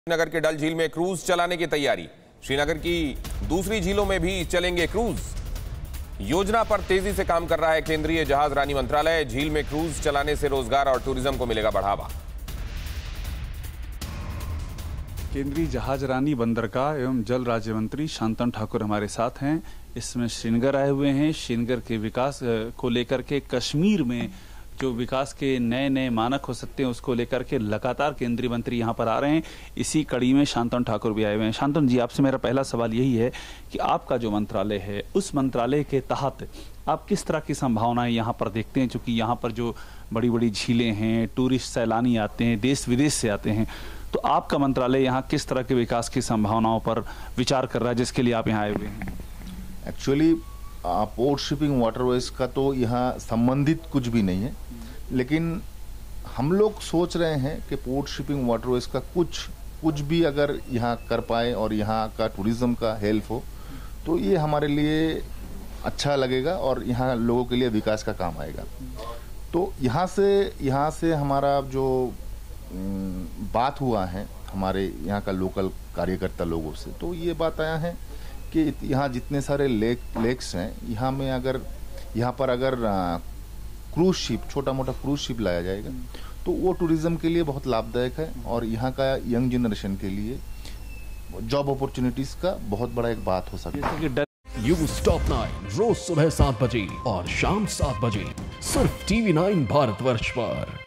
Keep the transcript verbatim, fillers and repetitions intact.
श्रीनगर के डल झील में क्रूज चलाने की तैयारी। श्रीनगर की दूसरी झीलों में भी चलेंगे क्रूज। योजना पर तेजी से काम कर रहा है केंद्रीय जहाज रानी मंत्रालय। झील में क्रूज चलाने से रोजगार और टूरिज्म को मिलेगा बढ़ावा। केंद्रीय जहाज रानी बंदरगाह एवं जल राज्य मंत्री शांतनु ठाकुर हमारे साथ हैं। इसमें श्रीनगर आए हुए हैं। श्रीनगर के विकास को लेकर के कश्मीर में जो विकास के नए नए मानक हो सकते हैं उसको लेकर के लगातार केंद्रीय मंत्री यहाँ पर आ रहे हैं। इसी कड़ी में शांतनु ठाकुर भी आए हुए हैं। शांतनु जी, आपसे मेरा पहला सवाल यही है कि आपका जो मंत्रालय है उस मंत्रालय के तहत आप किस तरह की संभावनाएं यहाँ पर देखते हैं, क्योंकि यहाँ पर जो बड़ी बड़ी झीलें हैं, टूरिस्ट सैलानी आते हैं, देश विदेश से आते हैं, तो आपका मंत्रालय यहाँ किस तरह के विकास की संभावनाओं पर विचार कर रहा है जिसके लिए आप यहाँ आए हुए हैं? एक्चुअली पोर्ट शिपिंग वाटरवेज का तो यहाँ संबंधित कुछ भी नहीं है, लेकिन हम लोग सोच रहे हैं कि पोर्ट शिपिंग वाटरवेज का कुछ कुछ भी अगर यहाँ कर पाए और यहाँ का टूरिज्म का हेल्प हो तो ये हमारे लिए अच्छा लगेगा और यहाँ लोगों के लिए विकास का काम आएगा। तो यहाँ से यहाँ से हमारा जो बात हुआ है हमारे यहाँ का लोकल कार्यकर्ता लोगों से, तो ये बात आया है कि यहाँ जितने सारे लेक लेक्स हैं, यहाँ में अगर यहाँ पर अगर क्रूज शिप, छोटा मोटा क्रूज शिप लाया जाएगा तो वो टूरिज्म के लिए बहुत लाभदायक है और यहाँ का यंग जनरेशन के लिए जॉब अपॉर्चुनिटीज का बहुत बड़ा एक बात हो सकता है। न्यूज़ टॉप नाइन रोज सुबह सात बजे और शाम सात बजे सिर्फ टीवी नाइन भारतवर्ष पर।